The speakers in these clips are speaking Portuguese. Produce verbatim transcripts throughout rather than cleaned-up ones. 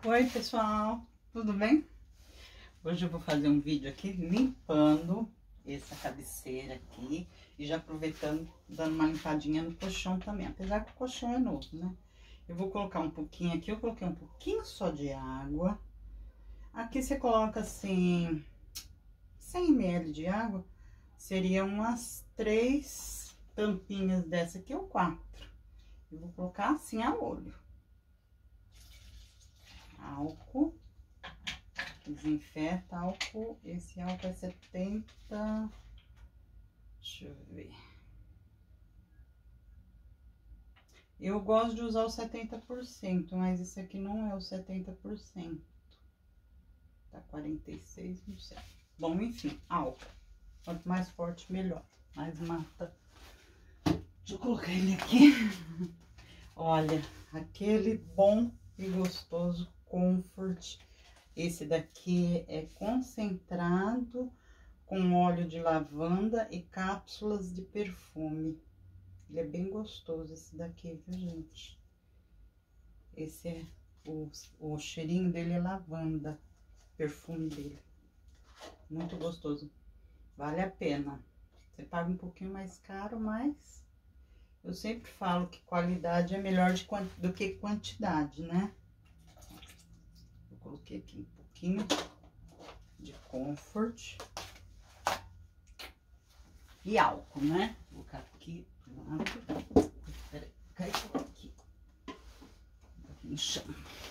Oi pessoal, tudo bem? Hoje eu vou fazer um vídeo aqui limpando essa cabeceira aqui e já aproveitando, dando uma limpadinha no colchão também, apesar que o colchão é novo, né? Eu vou colocar um pouquinho aqui, eu coloquei um pouquinho só de água. Aqui você coloca assim, cem mililitros de água, seriam umas três tampinhas dessa aqui ou quatro. Eu vou colocar assim a olho. Álcool. Desinfeta, álcool, esse álcool é setenta, deixa eu ver. Eu gosto de usar o setenta por cento, mas esse aqui não é o setenta por cento. Tá quarenta e seis, não sei. Bom, enfim, álcool. Quanto mais forte, melhor. Mais mata. Deixa eu colocar ele aqui. Olha, aquele bom e gostoso Comfort. Esse daqui é concentrado com óleo de lavanda e cápsulas de perfume. Ele é bem gostoso esse daqui, viu, gente? Esse é o, o cheirinho dele é lavanda, perfume dele. Muito gostoso. Vale a pena. Você paga um pouquinho mais caro, mas eu sempre falo que qualidade é melhor de, do que quantidade, né? Eu coloquei aqui um pouquinho de Comfort. E álcool, né? Vou colocar aqui do lado. Peraí, caiu aqui. Aqui no chão.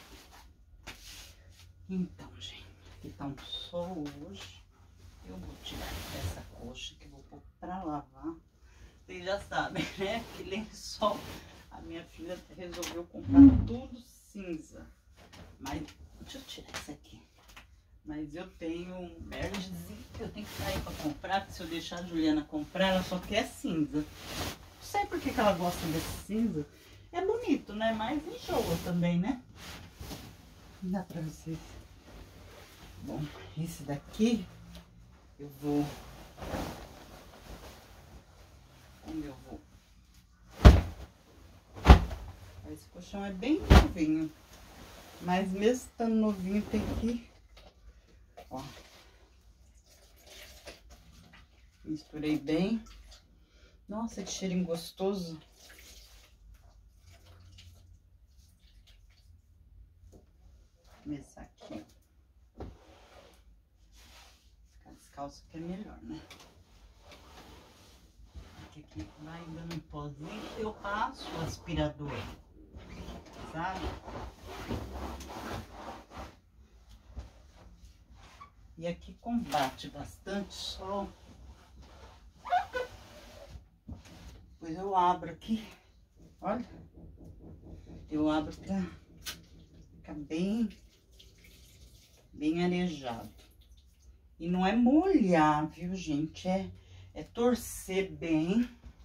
Então, gente, aqui tá um sol hoje. Eu vou tirar essa coxa que eu vou pôr pra lavar. Vocês já sabem, né? Que lençol. A minha filha resolveu comprar tudo cinza. Mas, deixa eu tirar isso aqui. Mas eu tenho um bergezinho que eu tenho que sair pra comprar, porque se eu deixar a Juliana comprar, ela só quer cinza. Não sei por que que ela gosta desse cinza. É bonito, né? Mas enjoa também, né? Não dá pra vocês. Bom, esse daqui eu vou... Como eu vou? Esse colchão é bem novinho. Mas mesmo estando novinho, tem que... Ó, misturei bem. Nossa, que cheirinho gostoso. Vou começar aqui, ó. Ficar descalço que é melhor, né? Porque aqui vai dando um pozinho, eu passo o aspirador, sabe? E aqui combate bastante sol. Depois eu abro aqui, olha. Eu abro pra ficar bem, bem arejado. E não é molhar, viu, gente? É, é torcer bem.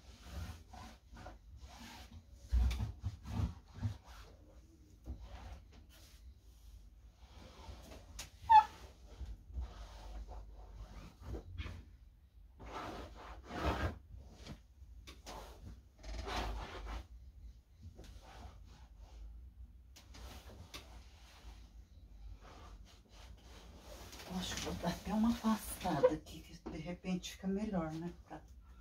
Acho que vou dar até uma afastada aqui, que de repente fica melhor, né? Pra...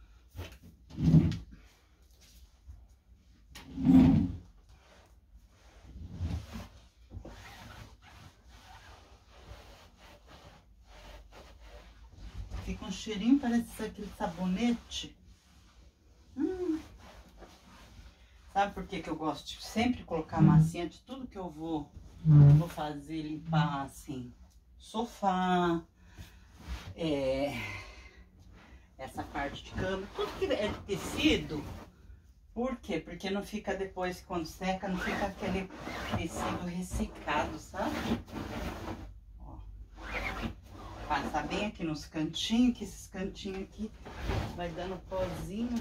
Fica um cheirinho, parece aquele sabonete. Hum. Sabe por que que eu gosto de sempre colocar massinha de tudo que eu vou, hum. vou fazer, limpar assim? Sofá, é, essa parte de cama, tudo que é de tecido. Por quê? Porque não fica depois, quando seca, não fica aquele tecido ressecado, sabe? Ó, passar bem aqui nos cantinhos, que esses cantinhos aqui vai dando pozinho.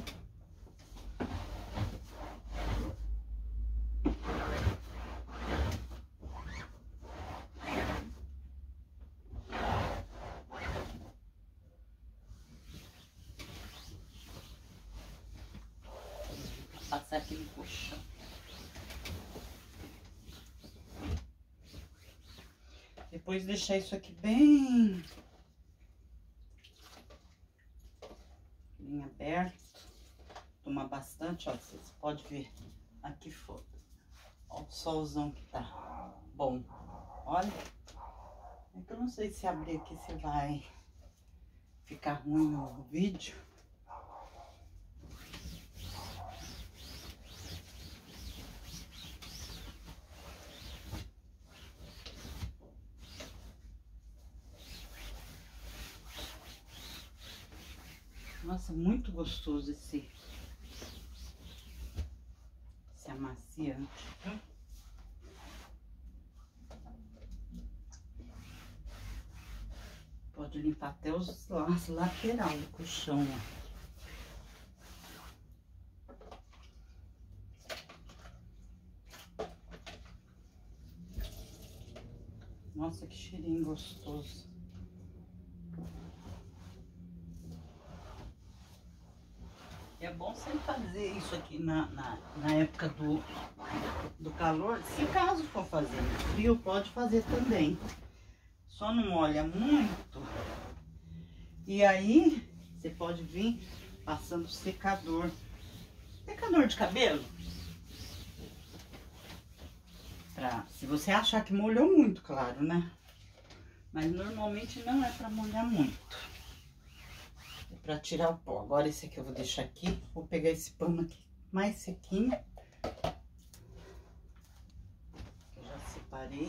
Passar aqui no colchão. Depois deixar isso aqui bem... bem aberto. Tomar bastante, ó, vocês podem ver aqui fora. Ó o solzão que tá bom. Olha. É que eu não sei se abrir aqui se vai ficar ruim no vídeo. Nossa, muito gostoso esse, esse amaciante. Pode limpar até os, as laterais do colchão, ó. Nossa, que cheirinho gostoso. É bom você fazer isso aqui na, na, na época do, do calor. Se caso for fazer no frio, pode fazer também. Só não molha muito. E aí, você pode vir passando secador. Secador de cabelo. Pra, se você achar que molhou muito, claro, né? Mas normalmente não é pra molhar muito. É pra tirar o pó. Agora esse aqui eu vou deixar aqui. Vou pegar esse pano aqui mais sequinho. Eu já separei.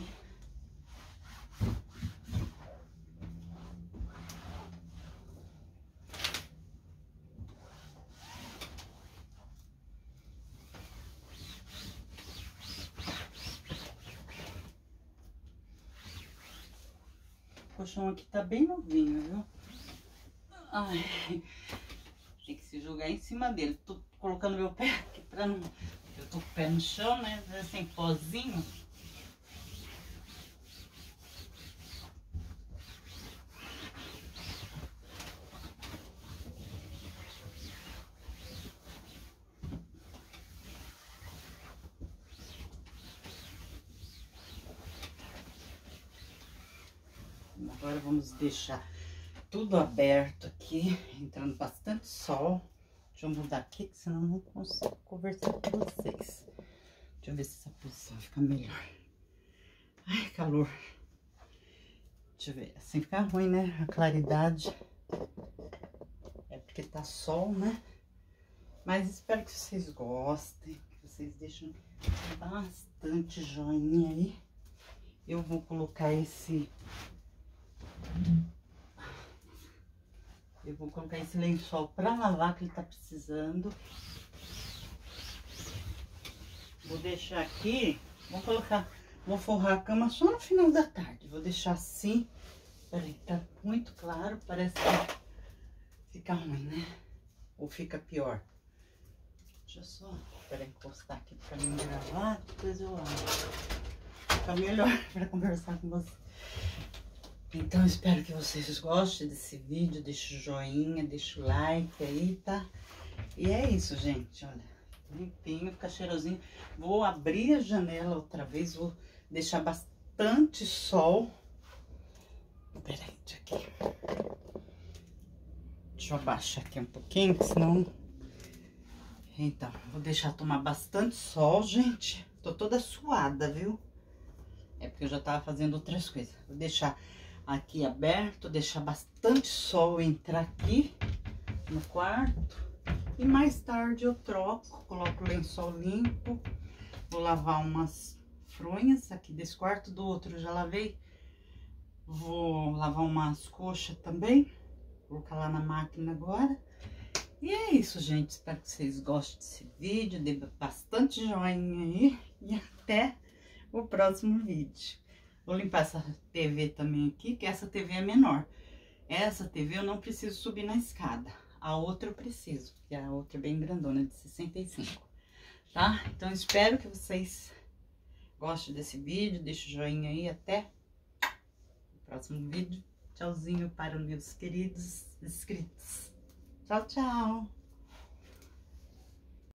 O colchão aqui tá bem novinho, viu? Ai, tem que se jogar em cima dele. Tô colocando meu pé aqui pra não... Eu tô com o pé no chão, né? Sem pozinho. Agora vamos deixar tudo aberto aqui, entrando bastante sol. Deixa eu mudar aqui, que senão eu não consigo conversar com vocês. Deixa eu ver se essa posição fica melhor. Ai, calor. Deixa eu ver, assim fica ruim, né? A claridade. É porque tá sol, né? Mas espero que vocês gostem, que vocês deixem bastante joinha aí. Eu vou colocar esse... Eu vou colocar esse lençol pra lavar, que ele tá precisando. Vou deixar aqui, vou colocar, vou forrar a cama só no final da tarde. Vou deixar assim. Peraí, tá muito claro, parece que fica ruim, né? Ou fica pior. Deixa eu só, peraí, encostar aqui pra mim gravar, depois eu lavo. Fica melhor pra conversar com você. Então, espero que vocês gostem desse vídeo, deixe o joinha, deixe o like aí, tá? E é isso, gente, olha, limpinho, fica cheirosinho. Vou abrir a janela outra vez, vou deixar bastante sol. Peraí, deixa aqui. Deixa eu abaixar aqui um pouquinho, senão... Então, vou deixar tomar bastante sol, gente. Tô toda suada, viu? É porque eu já tava fazendo outras coisas. Vou deixar... aqui aberto, deixar bastante sol entrar aqui no quarto. E mais tarde eu troco, coloco o lençol limpo. Vou lavar umas fronhas aqui desse quarto, do outro eu já lavei. Vou lavar umas coxas também, vou colocar lá na máquina agora. E é isso, gente, espero que vocês gostem desse vídeo, dê bastante joinha aí. E até o próximo vídeo. Vou limpar essa T V também aqui, que essa T V é menor. Essa T V eu não preciso subir na escada. A outra eu preciso, porque a outra é bem grandona, de sessenta e cinco. Tá? Então, espero que vocês gostem desse vídeo. Deixa o joinha aí, até o próximo vídeo. Tchauzinho para os meus queridos inscritos. Tchau, tchau!